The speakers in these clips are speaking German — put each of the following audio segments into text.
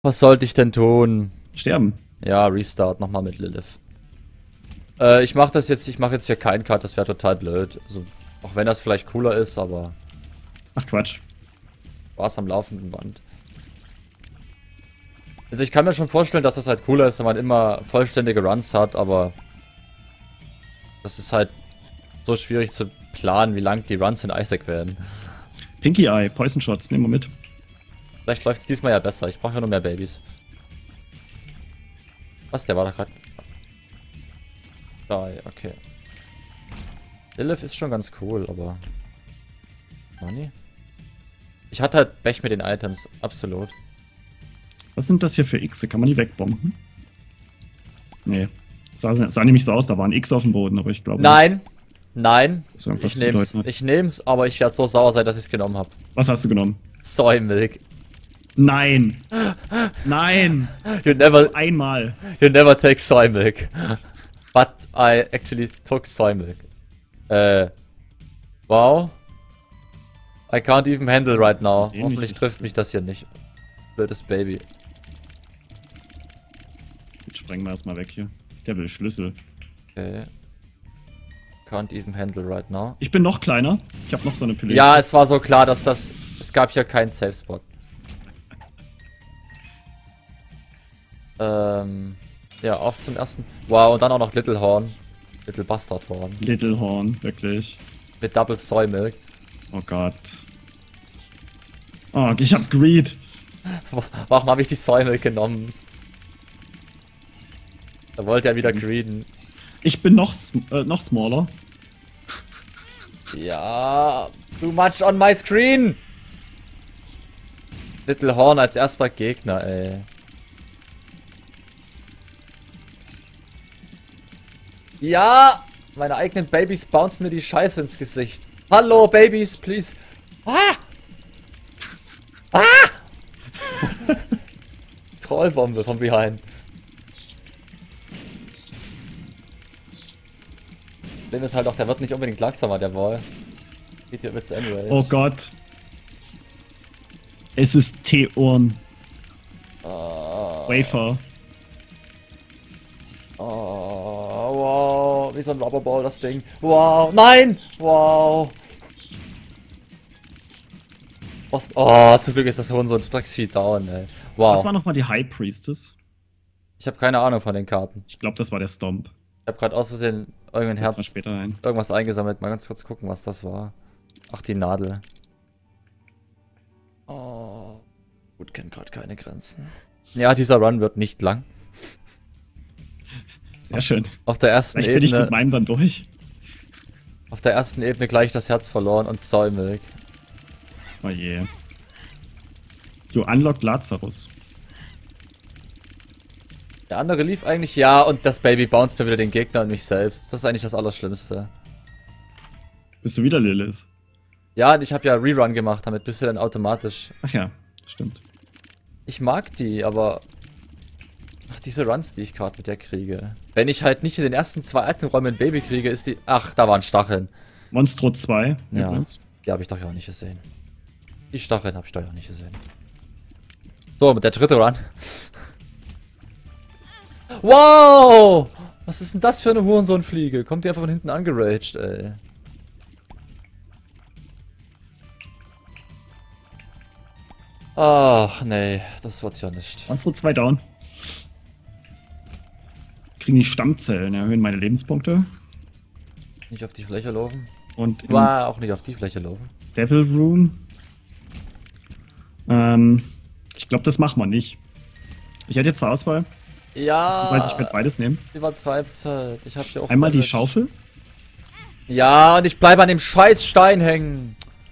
Was sollte ich denn tun? Sterben. Ja, Restart nochmal mit Lilith. Ich mache jetzt hier keinen Cut, das wäre total blöd. Also, auch wenn das vielleicht cooler ist, aber... Ach Quatsch. Spaß am laufenden Band. Also ich kann mir schon vorstellen, dass das halt cooler ist, wenn man immer vollständige Runs hat, aber... Das ist halt so schwierig zu planen, wie lang die Runs in Isaac werden. Pinky Eye, Poison Shots, nehmen wir mit. Vielleicht läuft es diesmal ja besser, ich brauche ja nur mehr Babys. Was, der war da gerade... Okay. Lilith ist schon ganz cool, aber... Money? Ich hatte halt Pech mit den Items, absolut. Was sind das hier für Xe? Kann man die wegbomben? Nee. Sah nämlich so aus, da war ein X auf dem Boden, aber ich glaube... Nein! Nein! So, Ich nehm's, aber ich werde so sauer sein, dass ich es genommen habe. Was hast du genommen? Soy Milk. Nein! Nein! You never take soy milk. But I actually took soy milk. Wow. I can't even handle right now. Hoffentlich trifft mich das hier nicht. Blödes Baby. Jetzt sprengen wir erstmal weg hier. Der will Schlüssel. Okay. Can't even handle right now. Ich bin noch kleiner. Ich habe noch so eine Pille. Ja, es war so klar, dass das... Es gab hier keinen Safe Spot. Ja, auf zum ersten. Wow, und dann auch noch Little Horn. Little Bastard Horn. Little Horn, wirklich. Mit Double Soy Milk. Oh Gott. Oh, ich hab Greed. Warum habe ich die Soy Milk genommen? Da wollte er wieder greeden. Ich bin noch smaller. Ja, too much on my screen. Little Horn als erster Gegner, ey. Ja, meine eigenen Babys bouncen mir die Scheiße ins Gesicht. Hallo, Babys, please. Ah! Ah! Trollbombe von behind. Dem ist halt auch, der wird nicht unbedingt langsamer, der Ball. Geht hier mit anyway. Oh Gott. Es ist Theorn. Wafer. Oh, wow. Wie so ein Rubberball, das Ding. Wow. Nein! Wow. Oh, zum Glück ist das Huhn so ein Drecksvieh down, ey. Wow. Was war nochmal die High Priestess? Ich habe keine Ahnung von den Karten. Ich glaube, das war der Stomp. Ich habe gerade aus Versehen irgendein Herz, später rein. irgendwas eingesammelt. Mal ganz kurz gucken, was das war. Ach, die Nadel. Oh. Gut, kennt gerade keine Grenzen. Ja, dieser Run wird nicht lang. Sehr schön. Auf der ersten Vielleicht bin ich Ebene. mit meinem dann durch. Auf der ersten Ebene gleich das Herz verloren und Soy Milk. Oh je. You unlocked Lazarus. Der andere lief eigentlich, ja, und das Baby bounced mir wieder den Gegner und mich selbst. Das ist eigentlich das Allerschlimmste. Bist du wieder Lilith? Ja, und ich habe ja Rerun gemacht, damit bist du dann automatisch. Ach ja, stimmt. Ich mag die, aber... Ach, diese Runs, die ich gerade mit der kriege. Wenn ich halt nicht in den ersten 2 Itemräumen ein Baby kriege, ist die... Ach, da waren Stacheln. Monstro 2. Ja, übrigens. die habe ich doch ja auch nicht gesehen. Die Stacheln habe ich doch ja auch nicht gesehen. So, mit der dritte Run. Wow! Was ist denn das für eine Hurensohnfliege? Kommt die einfach von hinten angeraged, ey. Ach, nee, das wird ja nicht. Monstro 2 down. Kriegen die Stammzellen, erhöhen meine Lebenspunkte. Nicht auf die Fläche laufen. Und im War auch nicht auf die Fläche laufen. Devil Room. Ich glaube, das machen wir nicht. Ich hätte jetzt zur Auswahl. Ja. Das ich werde beides nehmen. Übertreib's halt. Ich hab hier auch. Einmal die Schaufel. Ja, und ich bleibe an dem scheiß Stein hängen.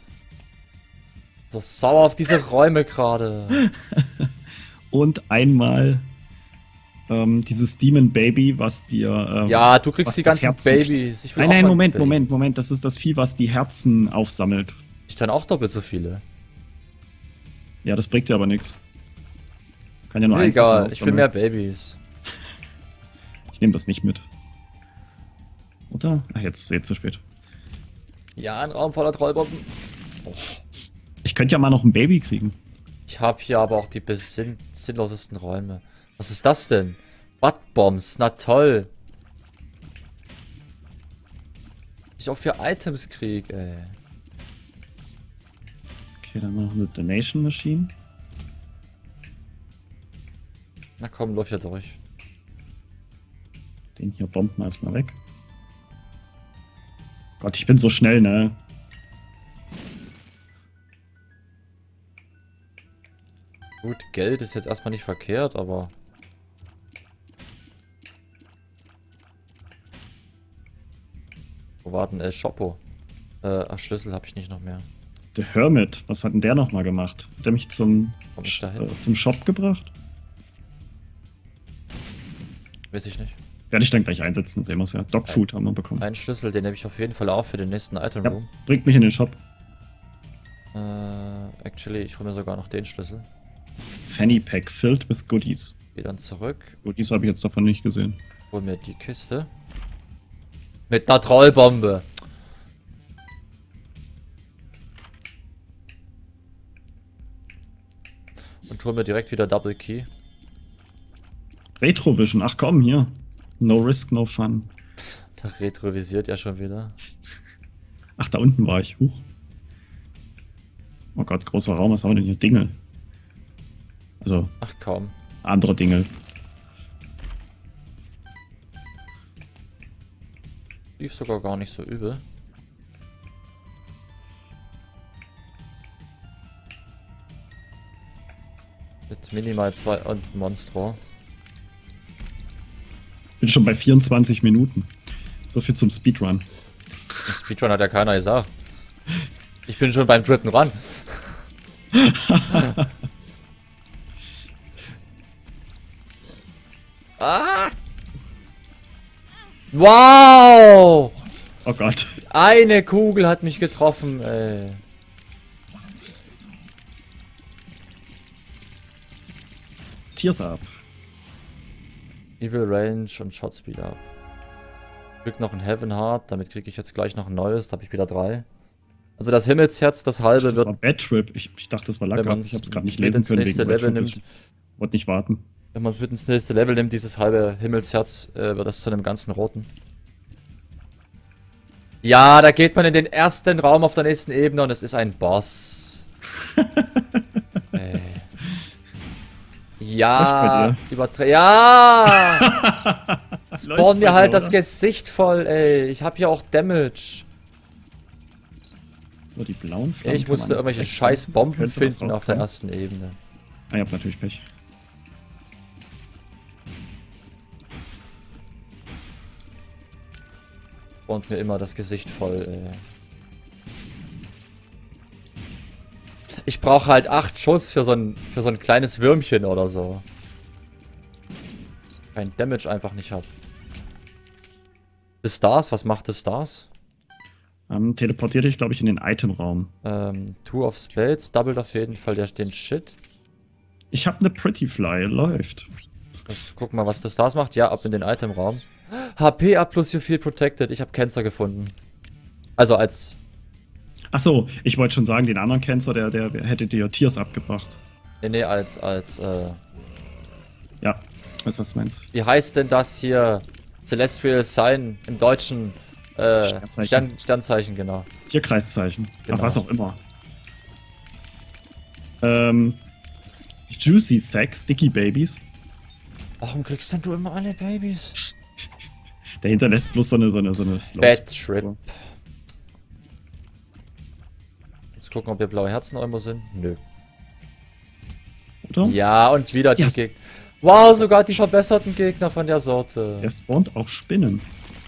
So sauer auf diese Räume gerade. Und einmal dieses Demon Baby, was dir. Ja, du kriegst die ganzen Herzen... Babys. Ich will Nein, auch Moment. Das ist das Vieh, was die Herzen aufsammelt. Ich dann auch doppelt so viele. Ja, das bringt dir aber nichts. Kann ja nur eins egal, ich will mehr Babys. Ich nehme das nicht mit. Oder? Ach, jetzt zu spät. Ja, ein Raum voller Trollbomben. Oh. Ich könnte ja mal noch ein Baby kriegen. Ich habe hier aber auch die sinnlosesten Räume. Was ist das denn? Buttbombs, na toll. Ich auch für Items krieg, ey. Okay, dann noch eine Donation Machine. Na komm, läuft ja durch. Den hier bomben wir erstmal weg. Gott, ich bin so schnell, ne? Gut, Geld ist jetzt erstmal nicht verkehrt, aber... Wo war denn Shoppo? Ach, Schlüssel habe ich nicht noch mehr. Der Hermit, was hat denn der nochmal gemacht? Hat der mich zum Shop gebracht? Weiß ich nicht. Werde ich dann gleich einsetzen, sehen wir es ja. Dogfood haben wir bekommen. Einen Schlüssel, den nehme ich auf jeden Fall auch für den nächsten Item Room. Ja, bringt mich in den Shop. Actually, ich hole mir sogar noch den Schlüssel. Fanny Pack filled with goodies. Geh dann zurück. Goodies habe ich jetzt davon nicht gesehen. Hol mir die Kiste. Mit einer Trollbombe. Und hol mir direkt wieder Double Key. Retrovision, ach komm, hier. No risk, no fun. Da retrovisiert ja schon wieder. Ach, da unten war ich. Huch. Oh Gott, großer Raum, was haben wir denn hier? Dingel. Also, ach komm. andere Dingel. Lief sogar gar nicht so übel. Mit minimal 2 und Monstro. Bin schon bei 24 Minuten. So viel zum Speedrun. Speedrun hat ja keiner gesagt. Ich bin schon beim dritten Run. Ah! Wow! Oh Gott. Eine Kugel hat mich getroffen, ey. Tears up. Evil Range und Shot Speed up. Krieg noch ein Heaven Heart, damit kriege ich jetzt gleich noch ein neues, da habe ich wieder 3. Also das Himmelsherz, das halbe das wird... war Bad Trip. Ich dachte, das war Lack. Ich habe es gerade nicht lesen können wegen Level nimmt. Ich wollte nicht warten. Wenn man es mit ins nächste Level nimmt, dieses halbe Himmelsherz, wird das zu einem ganzen roten. Ja, da geht man in den ersten Raum auf der nächsten Ebene und es ist ein Boss. Ja, ja! Spawn mir halt das Gesicht voll, ey. Ich hab hier auch Damage. So, die blauen Flammen. Ich musste irgendwelche scheiß Bomben finden auf der ersten Ebene. Ah, ihr habt natürlich Pech. Und mir immer das Gesicht voll, ey. Ich brauche halt 8 Schuss für so ein kleines Würmchen oder so. Kein Damage einfach nicht hab. The Stars, was macht The Stars? Teleportiert dich, glaube ich, in den Itemraum. Two of Spades, doubled auf jeden Fall den Shit. Ich habe eine Pretty Fly, läuft. Guck mal, was The Stars macht. Ja, ab in den Itemraum. HP up plus you feel protected. Ich habe Cancer gefunden. Also als... Achso, ich wollte schon sagen, den anderen Cancer, der hätte dir Tears abgebracht. Nee, als ja, weißt du, was du meinst? Wie heißt denn das hier? Celestial Sign im Deutschen. Sternzeichen, genau. Tierkreiszeichen. Genau. Ach, was auch immer. Juicy Sack, Sticky Babies. Warum kriegst denn du immer alle Babys? Der hinterlässt bloß so eine Bad Trip. Jetzt gucken, ob hier blaue Herzen irgendwo sind. Nö. Oder? Ja, und wieder die Gegner. Wow, sogar die verbesserten Gegner von der Sorte. Der spawnt auch Spinnen.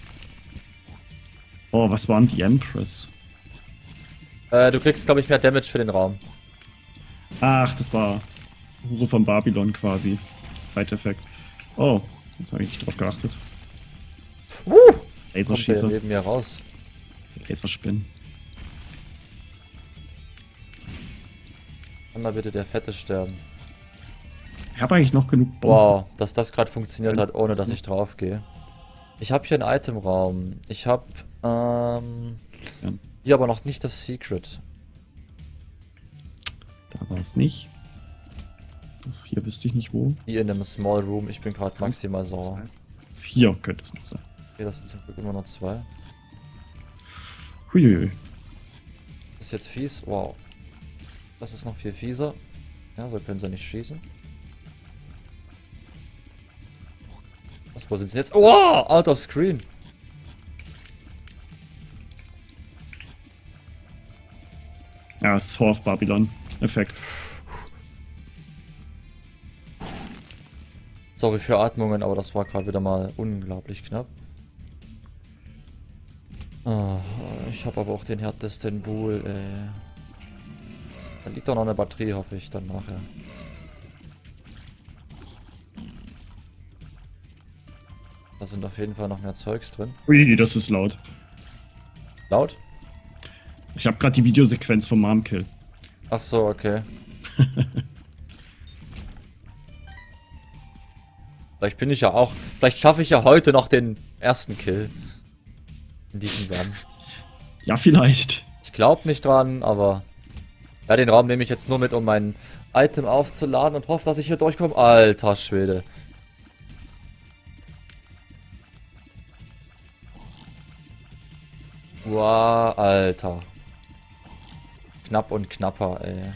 Oh, was waren die Empress? Du kriegst, glaube ich, mehr Damage für den Raum. Ach, das war Hure von Babylon quasi. Side-Effekt. Oh, jetzt habe ich nicht drauf geachtet. Laserschießer. Kommt neben mir raus. Laserspinnen. Kann mal bitte der Fette sterben. Ich habe eigentlich noch genug Bomben. Wow, dass das gerade funktioniert hat, ohne dass ich drauf gehe. Ich habe hier einen Itemraum. Ich habe hier aber noch nicht das Secret. Da war es nicht. Hier wüsste ich nicht wo. Hier in dem Small Room, ich bin gerade maximal sauer. Hier könnte es noch sein. Okay, das sind zum Glück immer noch 2. Huiuiui. Das ist jetzt fies. Wow. Das ist noch viel fieser. Ja, so können sie nicht schießen. Was, wo sind sie jetzt? Oh, out of screen. Ja, es ist Whore of Babylon. Effekt. Sorry für Atmungen, aber das war gerade wieder mal unglaublich knapp. Oh, ich habe aber auch den härtesten Bull, ey. Da liegt doch noch eine Batterie, hoffe ich, dann nachher. Da sind auf jeden Fall noch mehr Zeugs drin. Ui, das ist laut. Laut? Ich habe gerade die Videosequenz vom Mom-Kill. Ach so, okay. Vielleicht bin ich ja auch... Vielleicht schaffe ich ja heute noch den ersten Kill. In diesem Run. Ja, vielleicht. Ich glaube nicht dran, aber... Ja, den Raum nehme ich jetzt nur mit, um mein Item aufzuladen und hoffe, dass ich hier durchkomme. Alter Schwede. Wow, Alter. Knapp und knapper, ey.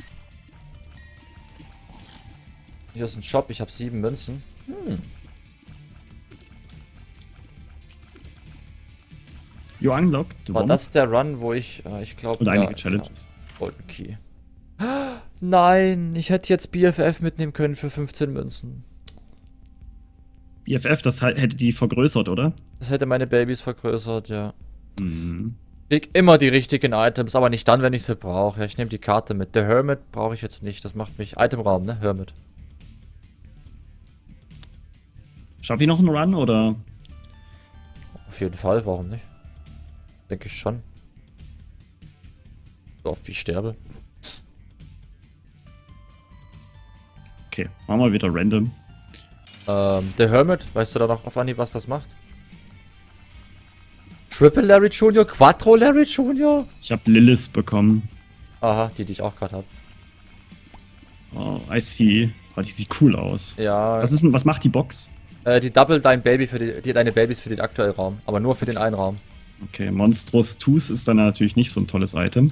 Hier ist ein Shop, ich habe 7 Münzen. You unlocked. War das der Run, wo ich glaube... Und einige Challenges. Ja, Golden Key. Nein, ich hätte jetzt BFF mitnehmen können für 15 Münzen. BFF, das hätte die vergrößert, oder? Das hätte meine Babys vergrößert, ja. Mhm. Ich krieg immer die richtigen Items, aber nicht dann, wenn ich sie brauche. Ja, ich nehme die Karte mit. Der Hermit brauche ich jetzt nicht. Das macht mich... Itemraum, ne? Hermit. Schaffe ich noch einen Run, oder? Auf jeden Fall, warum nicht? Denke ich schon. So oft wie ich sterbe. Okay, machen wir wieder random. Der Hermit, weißt du da noch auf Anhieb, was das macht? Triple Larry Jr., Quattro Larry Jr.? Ich habe Lilith bekommen. Aha, die ich auch gerade habe. Oh, I see. Oh, die sieht cool aus. Ja. Was macht die Box? Die double deine Babys für den aktuellen Raum, aber nur für den einen Raum. Okay, Monstrous Tooth ist dann natürlich nicht so ein tolles Item.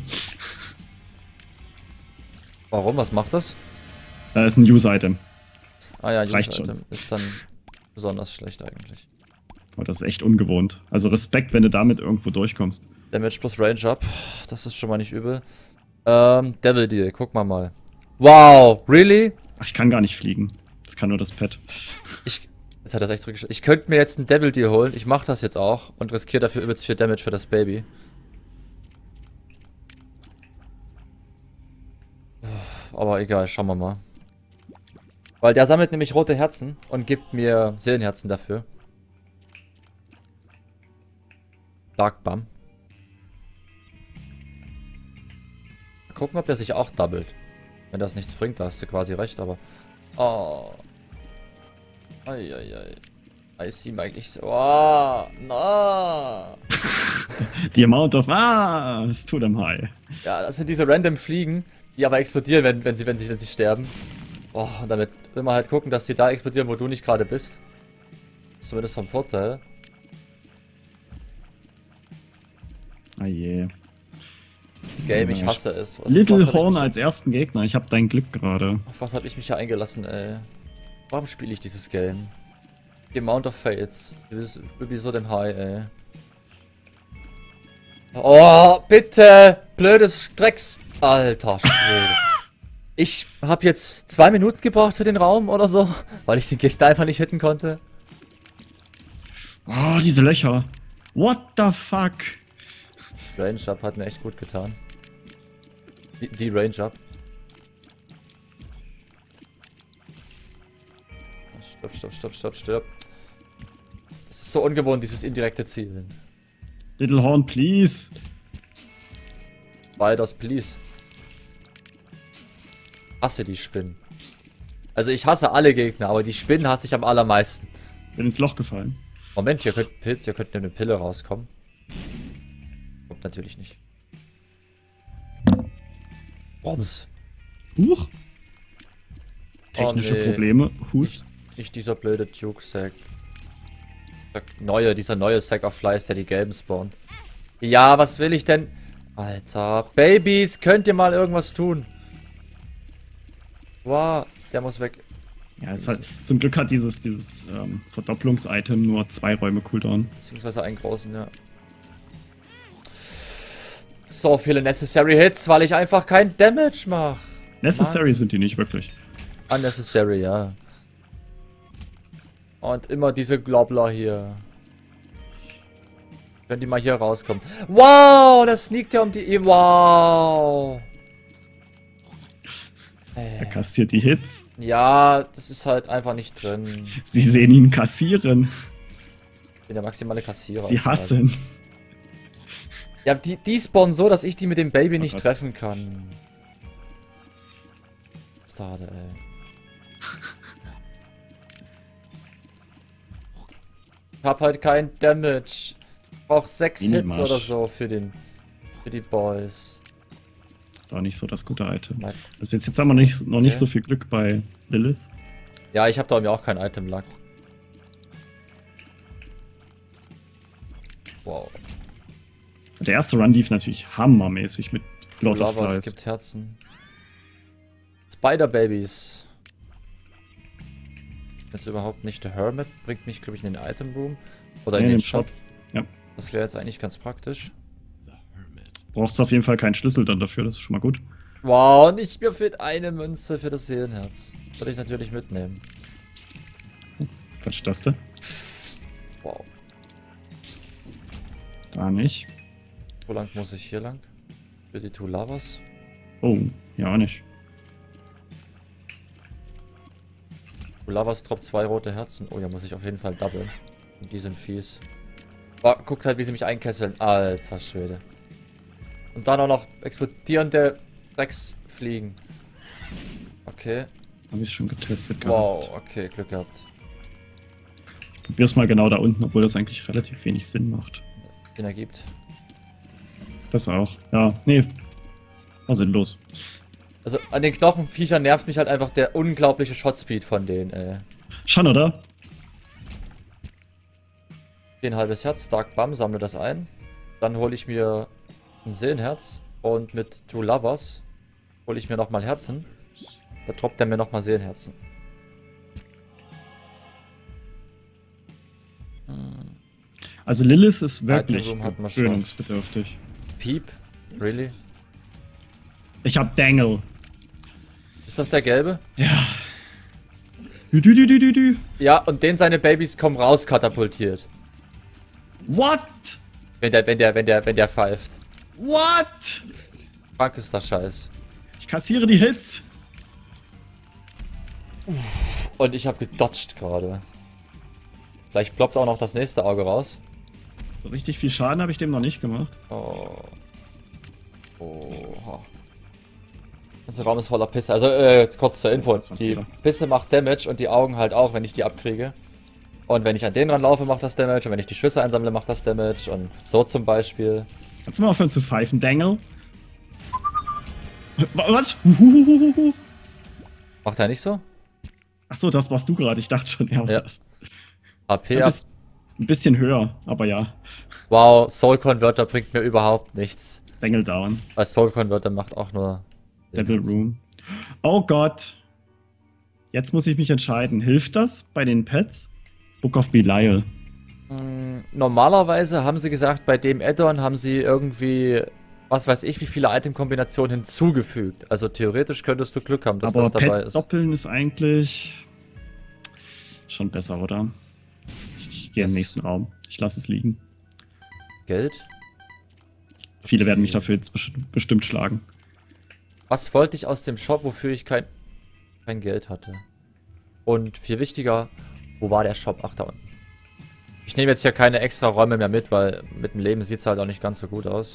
Warum? Was macht das? Ist ein Use-Item. Ah ja, Das reicht Use-Item schon. ist dann besonders schlecht eigentlich. Oh, das ist echt ungewohnt. Also Respekt, wenn du damit irgendwo durchkommst. Damage plus Range up, das ist schon mal nicht übel. Devil Deal, guck mal. Wow, really? Ach, ich kann gar nicht fliegen. Das kann nur das Pet. Jetzt hat er das echt zurückgestellt. Ich könnte mir jetzt einen Devil Deal holen, ich mache das jetzt auch und riskiere dafür übelst viel Damage für das Baby. Aber egal, schauen wir mal. Weil der sammelt nämlich rote Herzen und gibt mir Seelenherzen dafür. Dark Bum. Mal gucken, ob der sich auch doubelt. Wenn das nichts bringt, da hast du quasi recht, aber... Oh. Eieiei. I see Mike. Oh, no. The amount of... es tut am high. Ja, das sind diese random Fliegen, die aber explodieren, wenn sie sterben. Oh, und damit will man halt gucken, dass sie da explodieren, wo du nicht gerade bist. Das ist zumindest vom Vorteil. Ah je. Das Game, ich hasse es. Little Horn als ersten Gegner, ich habe dein Glück gerade. Auf was habe ich mich hier eingelassen, ey? Warum spiele ich dieses Game? The Amount of Fates. Wie so den High, ey. Oh, bitte! Blödes Drecks... Alter Schwede. Ich habe jetzt 2 Minuten gebraucht für den Raum oder so, weil ich den Gegner einfach nicht hitten konnte. Oh, diese Löcher. What the fuck? Range-Up hat mir echt gut getan. Die Range-Up. Stopp. Es ist so ungewohnt, dieses indirekte Zielen. Little Horn, please. Spiders, please. Hasse die Spinnen. Also ich hasse alle Gegner, aber die Spinnen hasse ich am allermeisten. Bin ins Loch gefallen. Moment, hier könnte eine Pille rauskommen. Kommt natürlich nicht. Bombs. Huch. Technische nee. Probleme. Hust. Nicht dieser blöde Duke-Sack. Dieser neue Sack of Flies, der die gelben spawnt. Ja, was will ich denn? Alter, Babys, könnt ihr mal irgendwas tun? Wow, der muss weg. Ja, ist halt, zum Glück hat dieses Verdopplungs-Item nur 2 Räume Cooldown. Beziehungsweise einen großen, ja. So viele Necessary Hits, weil ich einfach kein Damage mache. Necessary sind die nicht wirklich. Unnecessary, ja. Und immer diese Globler hier. Wenn die mal hier rauskommen. Wow, das sneakt ja um die... Wow. Er kassiert die Hits. Ja, das ist halt einfach nicht drin. Sie sehen ihn kassieren. Ich bin der maximale Kassierer. Sie hassen. Ja, die spawnen so, dass ich die mit dem Baby nicht Gott. treffen kann. Stade, ey. Ich hab halt kein Damage. Ich brauch 6 Hits Minimarsch. oder so für die Boys. Ist auch nicht so das gute Item. Nice. Also bis jetzt haben wir noch nicht Okay. so viel Glück bei Lilith. Ja, ich hab da mir auch kein Item-Lack. Wow. Der erste Run lief natürlich hammermäßig mit Lord of Lava, es Flies. gibt Herzen. Spider-Babys. Jetzt überhaupt nicht der Hermit. Bringt mich, glaube ich, in den Item-Room. Oder in Nee, den im Shop. Shop. Ja. Das wäre jetzt eigentlich ganz praktisch. Brauchst auf jeden Fall keinen Schlüssel dann dafür, das ist schon mal gut. Wow, nicht mir fehlt eine Münze für das Seelenherz. Würde ich natürlich mitnehmen. Quatsch, das denn? Wow. Da nicht. Wo lang muss ich hier lang? Für die Two Lavas. Oh, ja auch nicht. Two Lavas droppt 2 rote Herzen. Oh, ja, muss ich auf jeden Fall doublen. Und die sind fies. Oh, guckt halt, wie sie mich einkesseln. Alter Schwede. Und dann auch noch explodierende Drecksfliegen. Okay. Habe ich schon getestet Wow, gehabt. okay, Glück gehabt. Ich probier's mal genau da unten, obwohl das eigentlich relativ wenig Sinn macht. Den ergibt. Das auch. Ja, nee. War sinnlos. Also an den Knochenviechern nervt mich halt einfach der unglaubliche Shotspeed von denen, ey. Schon, oder? Ein halbes Herz, Dark Bum, sammle das ein. Dann hole ich mir ein Seelenherz und mit Two Lovers hole ich mir nochmal Herzen. Da droppt er mir nochmal Seelenherzen. Also Lilith ist wirklich Item Room hatten wir schon. gewöhnungsbedürftig. Piep? Really? Ich hab Dangle. Ist das der gelbe? Ja. Dü. Ja, und den seine Babys kommen raus katapultiert. What? Wenn der pfeift. What? Krank ist das Scheiß. Ich kassiere die Hits. Und ich habe gedodged gerade. Vielleicht ploppt auch noch das nächste Auge raus. So richtig viel Schaden habe ich dem noch nicht gemacht. Oh. Oha. Unser Raum ist voller Pisse. Also, kurz zur Info. Das war ein Die Fehler. Pisse macht Damage und die Augen halt auch, wenn ich die abkriege. Und wenn ich an denen ranlaufe, macht das Damage. Und wenn ich die Schüsse einsammle, macht das Damage. Und so zum Beispiel. Kannst du mal aufhören zu pfeifen, Dangle? Was? Macht er nicht so? Achso, das warst du gerade. Ich dachte schon, er war Ja. das. HP Ja, ab. ein bisschen höher, aber ja. Wow, Soul Converter bringt mir überhaupt nichts. Dangle down. Weil Soul Converter macht auch nur... Devil Room. Oh Gott. Jetzt muss ich mich entscheiden. Hilft das bei den Pets? Book of Belial. Normalerweise haben sie gesagt, bei dem Add-on haben sie irgendwie, was weiß ich, wie viele Item-Kombinationen hinzugefügt. Also theoretisch könntest du Glück haben, dass Aber das dabei Pet ist. doppeln ist eigentlich schon besser, oder? Ich gehe im Das- nächsten Raum. Ich lasse es liegen. Geld? Viele werden mich Okay. dafür jetzt bestimmt schlagen. Was wollte ich aus dem Shop, wofür ich kein Geld hatte? Und viel wichtiger, wo war der Shop? Ach, da unten. Ich nehme jetzt hier keine extra Räume mehr mit, weil mit dem Leben sieht es halt auch nicht ganz so gut aus.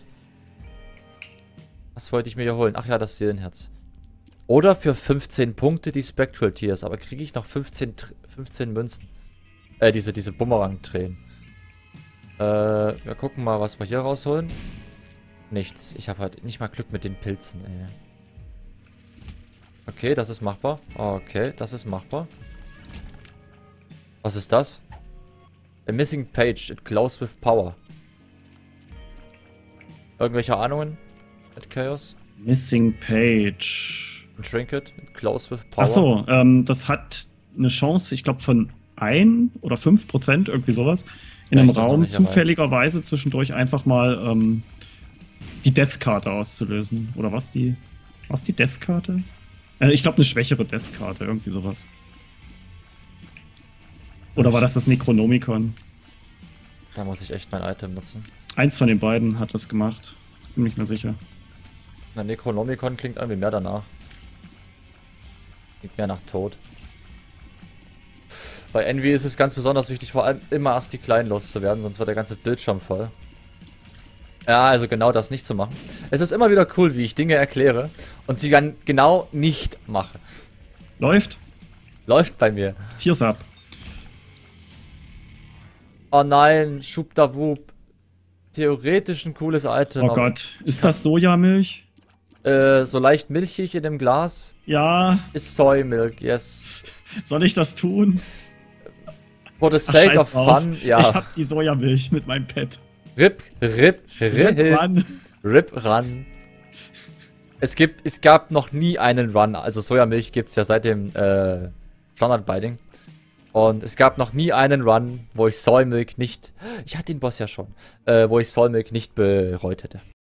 Was wollte ich mir hier holen? Ach ja, das Seelenherz. Oder für 15 Punkte die Spectral Tears. Aber kriege ich noch 15 Münzen? Diese Bumerang-Tränen. Wir gucken mal, was wir hier rausholen. Nichts. Ich habe halt nicht mal Glück mit den Pilzen, ey. Okay, das ist machbar. Okay, das ist machbar. Was ist das? A missing page. It glows with power. Irgendwelche Ahnungen? Mit Chaos? Missing Page. Ein Trinket. It glows with power. Achso, das hat eine Chance, ich glaube, von 1 oder 5%, irgendwie sowas, in einem Raum zufälligerweise zwischendurch einfach mal die Death-Karte auszulösen. Oder was die Death-Karte? Ich glaube, eine schwächere Death-Karte, irgendwie sowas. Oder war das Necronomicon? Da muss ich echt mein Item nutzen. Eins von den beiden hat das gemacht. Bin mich mir sicher. Na, Necronomicon klingt irgendwie mehr danach. Klingt mehr nach Tod. Bei Envy ist es ganz besonders wichtig, vor allem immer erst die Kleinen loszuwerden, sonst wird der ganze Bildschirm voll. Ja, also genau das nicht zu machen. Es ist immer wieder cool, wie ich Dinge erkläre und sie dann genau nicht mache. Läuft? Läuft bei mir. Tears up. Oh nein, Schubdawub. Theoretisch ein cooles Item. Oh Gott, ist das Sojamilch? So leicht milchig in dem Glas. Ja. Ist Soymilk, yes. Soll ich das tun? For the sake of fun, ja. Ich hab die Sojamilch mit meinem Pet. Rip Run. Rip Run. Es gab noch nie einen Run. Also Sojamilch gibt es ja seit dem Standard-Binding. Und es gab noch nie einen Run, wo ich Soymilk nicht... Ich hatte den Boss ja schon. Wo ich Soymilk nicht bereut hätte.